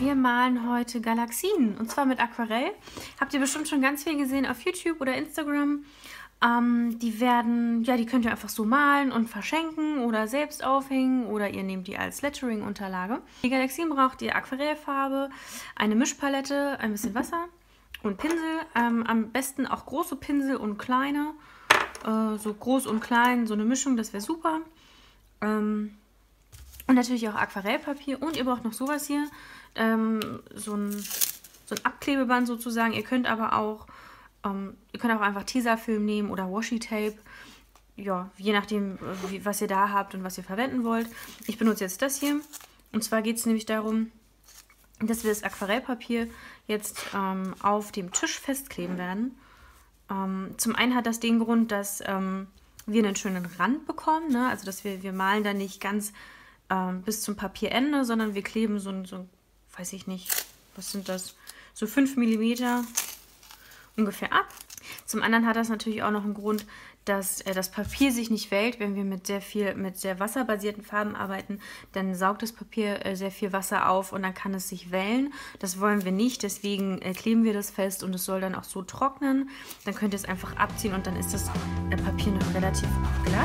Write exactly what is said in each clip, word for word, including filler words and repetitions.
Wir malen heute Galaxien und zwar mit Aquarell. Habt ihr bestimmt schon ganz viel gesehen auf YouTube oder Instagram. Ähm, die werden, ja, die könnt ihr einfach so malen und verschenken oder selbst aufhängen oder ihr nehmt die als Lettering-Unterlage. Die Galaxien braucht ihr Aquarellfarbe, eine Mischpalette, ein bisschen Wasser und Pinsel. Ähm, am besten auch große Pinsel und kleine. Äh, so groß und klein, so eine Mischung, das wäre super. Ähm, und natürlich auch Aquarellpapier. Und ihr braucht noch sowas hier. Ähm, so, ein, so ein Abklebeband sozusagen. Ihr könnt aber auch, ähm, ihr könnt auch einfach Tesafilm nehmen oder Washi-Tape. Ja, je nachdem, wie, was ihr da habt und was ihr verwenden wollt. Ich benutze jetzt das hier. Und zwar geht es nämlich darum, dass wir das Aquarellpapier jetzt ähm, auf dem Tisch festkleben werden. Ähm, zum einen hat das den Grund, dass ähm, wir einen schönen Rand bekommen. Ne? Also, dass wir, wir malen da nicht ganz ähm, bis zum Papierende, sondern wir kleben so ein, so, weiß ich nicht, was sind das, so fünf Millimeter ungefähr ab. Zum anderen hat das natürlich auch noch einen Grund, dass äh, das Papier sich nicht wellt. Wenn wir mit sehr viel, mit sehr wasserbasierten Farben arbeiten, dann saugt das Papier äh, sehr viel Wasser auf und dann kann es sich wellen. Das wollen wir nicht, deswegen äh, kleben wir das fest und es soll dann auch so trocknen. Dann könnt ihr es einfach abziehen und dann ist das äh, Papier noch relativ glatt.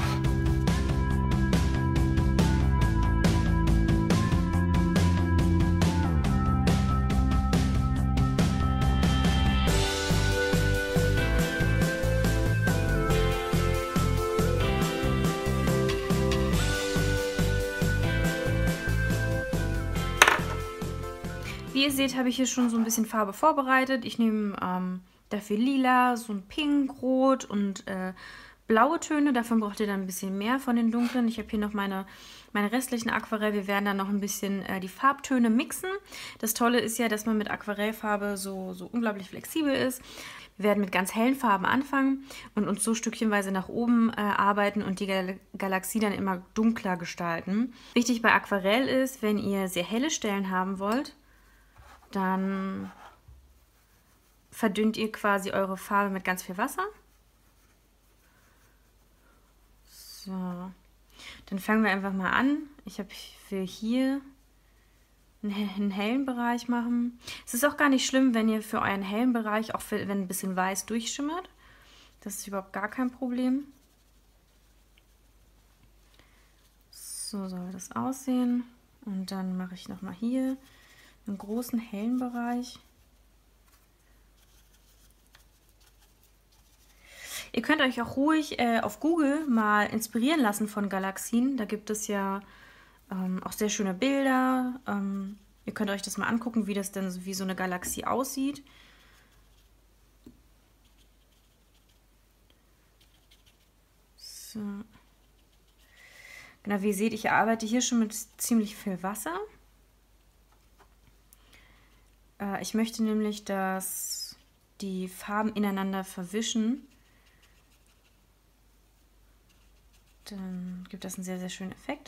Wie ihr seht, habe ich hier schon so ein bisschen Farbe vorbereitet. Ich nehme ähm, dafür lila, so ein Pink, Rot und äh, blaue Töne. Davon braucht ihr dann ein bisschen mehr von den dunklen. Ich habe hier noch meine, meine restlichen Aquarell. Wir werden dann noch ein bisschen äh, die Farbtöne mixen. Das Tolle ist ja, dass man mit Aquarellfarbe so, so unglaublich flexibel ist. Wir werden mit ganz hellen Farben anfangen und uns so stückchenweise nach oben äh, arbeiten und die Gal Galaxie dann immer dunkler gestalten. Wichtig bei Aquarell ist, wenn ihr sehr helle Stellen haben wollt, dann verdünnt ihr quasi eure Farbe mit ganz viel Wasser. So, dann fangen wir einfach mal an. Ich habe will hier einen hellen Bereich machen. Es ist auch gar nicht schlimm, wenn ihr für euren hellen Bereich, auch für, wenn ein bisschen weiß durchschimmert. Das ist überhaupt gar kein Problem. So soll das aussehen. Und dann mache ich nochmal hier einen großen hellen Bereich. Ihr könnt euch auch ruhig äh, auf Google mal inspirieren lassen von Galaxien. Da gibt es ja ähm, auch sehr schöne Bilder. Ähm, ihr könnt euch das mal angucken, wie das denn wie so eine Galaxie aussieht. So. Genau, wie ihr seht, ich arbeite hier schon mit ziemlich viel Wasser. Ich möchte nämlich, dass die Farben ineinander verwischen. Dann gibt das einen sehr, sehr schönen Effekt.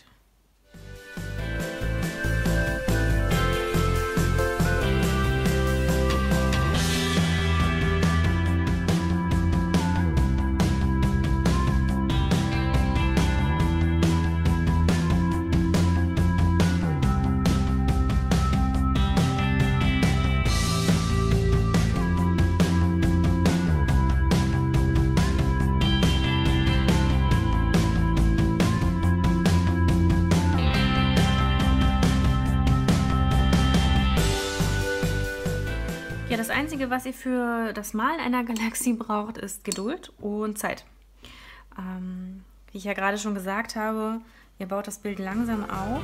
Ja, das Einzige, was ihr für das Malen einer Galaxie braucht, ist Geduld und Zeit. Ähm, wie ich ja gerade schon gesagt habe, ihr baut das Bild langsam auf.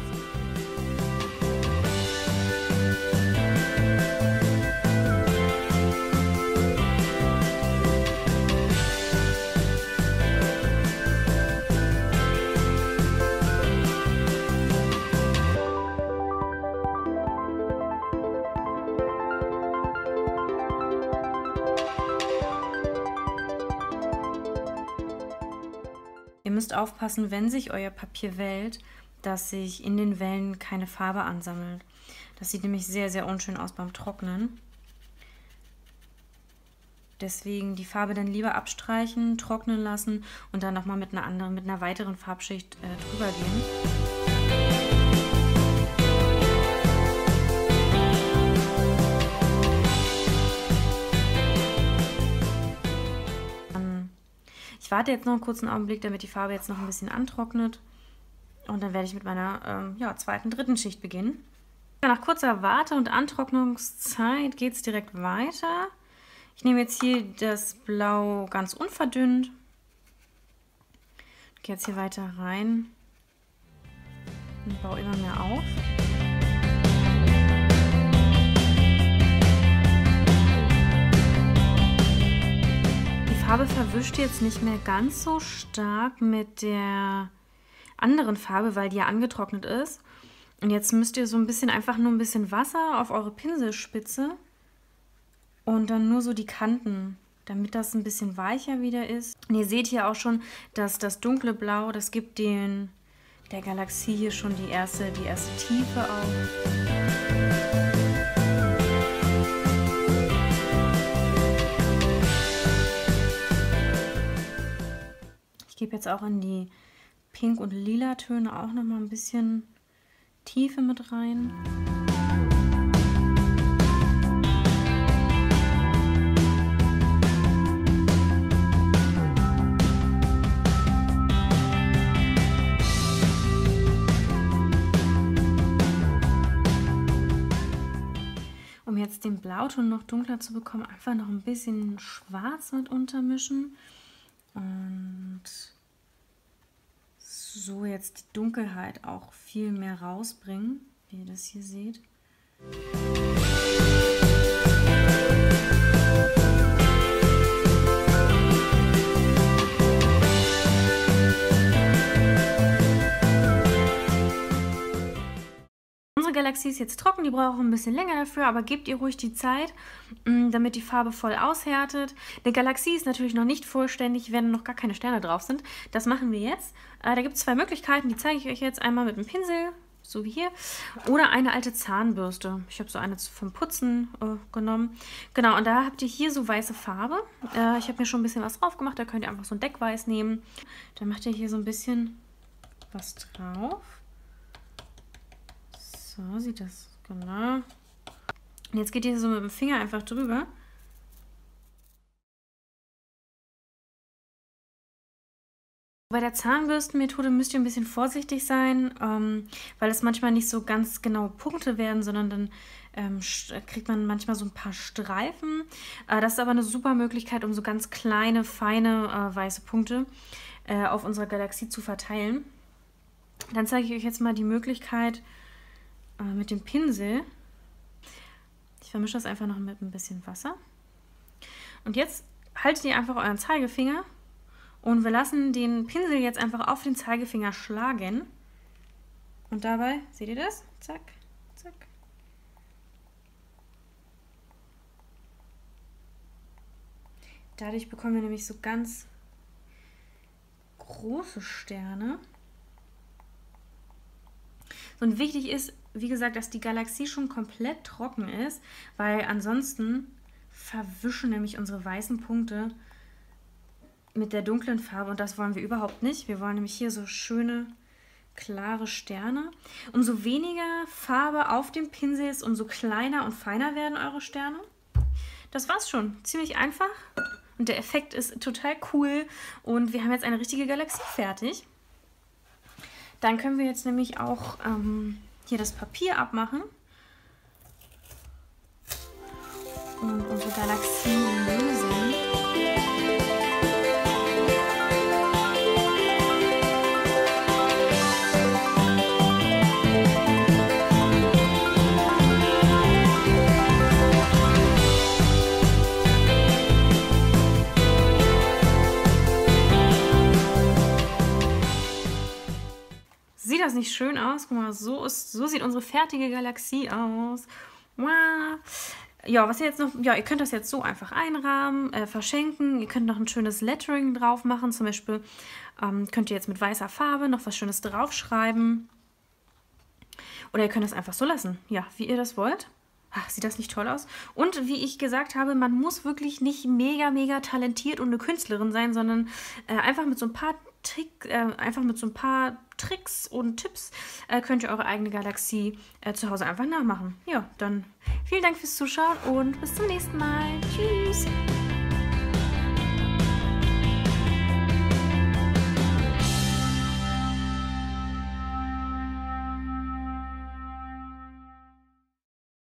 Ihr müsst aufpassen, wenn sich euer Papier wellt, dass sich in den Wellen keine Farbe ansammelt. Das sieht nämlich sehr, sehr unschön aus beim Trocknen. Deswegen die Farbe dann lieber abstreichen, trocknen lassen und dann nochmal mit einer anderen, mit einer weiteren Farbschicht äh, drüber gehen. warte jetzt noch einen kurzen Augenblick, damit die Farbe jetzt noch ein bisschen antrocknet. Und dann werde ich mit meiner ähm, ja, zweiten, dritten Schicht beginnen. Nach kurzer Warte- und Antrocknungszeit geht es direkt weiter. Ich nehme jetzt hier das Blau ganz unverdünnt. Gehe jetzt hier weiter rein und baue immer mehr auf. Die Farbe verwischt jetzt nicht mehr ganz so stark mit der anderen Farbe, weil die ja angetrocknet ist. Und jetzt müsst ihr so ein bisschen einfach nur ein bisschen Wasser auf eure Pinselspitze und dann nur so die Kanten, damit das ein bisschen weicher wieder ist. Und ihr seht hier auch schon, dass das dunkle Blau, das gibt den, der Galaxie hier schon die erste, die erste Tiefe auf. Ich gebe jetzt auch in die Pink- und Lila-Töne auch noch mal ein bisschen Tiefe mit rein. Um jetzt den Blauton noch dunkler zu bekommen, einfach noch ein bisschen Schwarz mit untermischen. Und so jetzt die Dunkelheit auch viel mehr rausbringen, wie ihr das hier seht. Unsere Galaxie ist jetzt trocken, die braucht ein bisschen länger dafür, aber gebt ihr ruhig die Zeit, damit die Farbe voll aushärtet. Eine Galaxie ist natürlich noch nicht vollständig, wenn noch gar keine Sterne drauf sind. Das machen wir jetzt. Da gibt es zwei Möglichkeiten, die zeige ich euch jetzt. Einmal mit einem Pinsel, so wie hier, oder eine alte Zahnbürste. Ich habe so eine vom Putzen äh, genommen. Genau, und da habt ihr hier so weiße Farbe. Äh, ich habe mir schon ein bisschen was drauf gemacht, da könnt ihr einfach so ein Deckweiß nehmen. Dann macht ihr hier so ein bisschen was drauf. So sieht das, genau. Und jetzt geht ihr so mit dem Finger einfach drüber. Bei der Zahnbürstenmethode müsst ihr ein bisschen vorsichtig sein, ähm, weil es manchmal nicht so ganz genaue Punkte werden, sondern dann ähm, kriegt man manchmal so ein paar Streifen. Äh, das ist aber eine super Möglichkeit, um so ganz kleine, feine äh, weiße Punkte äh, auf unserer Galaxie zu verteilen. Dann zeige ich euch jetzt mal die Möglichkeit, mit dem Pinsel. Ich vermische das einfach noch mit ein bisschen Wasser. Und jetzt haltet ihr einfach euren Zeigefinger und wir lassen den Pinsel jetzt einfach auf den Zeigefinger schlagen. Und dabei, seht ihr das? Zack, zack. Dadurch bekommen wir nämlich so ganz große Sterne. Und wichtig ist, wie gesagt, dass die Galaxie schon komplett trocken ist, weil ansonsten verwischen nämlich unsere weißen Punkte mit der dunklen Farbe und das wollen wir überhaupt nicht. Wir wollen nämlich hier so schöne, klare Sterne. Umso weniger Farbe auf dem Pinsel ist, umso kleiner und feiner werden eure Sterne. Das war's schon. Ziemlich einfach und der Effekt ist total cool und wir haben jetzt eine richtige Galaxie fertig. Dann können wir jetzt nämlich auch ähm, hier das Papier abmachen und unsere Galaxie lösen. Sieht das nicht schön aus? Guck mal, so, ist, so sieht unsere fertige Galaxie aus. Wow. Ja, was ihr jetzt noch, ja, ihr könnt das jetzt so einfach einrahmen, äh, verschenken. Ihr könnt noch ein schönes Lettering drauf machen. Zum Beispiel ähm, könnt ihr jetzt mit weißer Farbe noch was Schönes draufschreiben. Oder ihr könnt es einfach so lassen. Ja, wie ihr das wollt. Ach, sieht das nicht toll aus? Und wie ich gesagt habe, man muss wirklich nicht mega, mega talentiert und eine Künstlerin sein, sondern äh, einfach mit so ein paar Trick, äh, einfach mit so ein paar Tricks und Tipps äh, könnt ihr eure eigene Galaxie äh, zu Hause einfach nachmachen. Ja, dann vielen Dank fürs Zuschauen und bis zum nächsten Mal. Tschüss!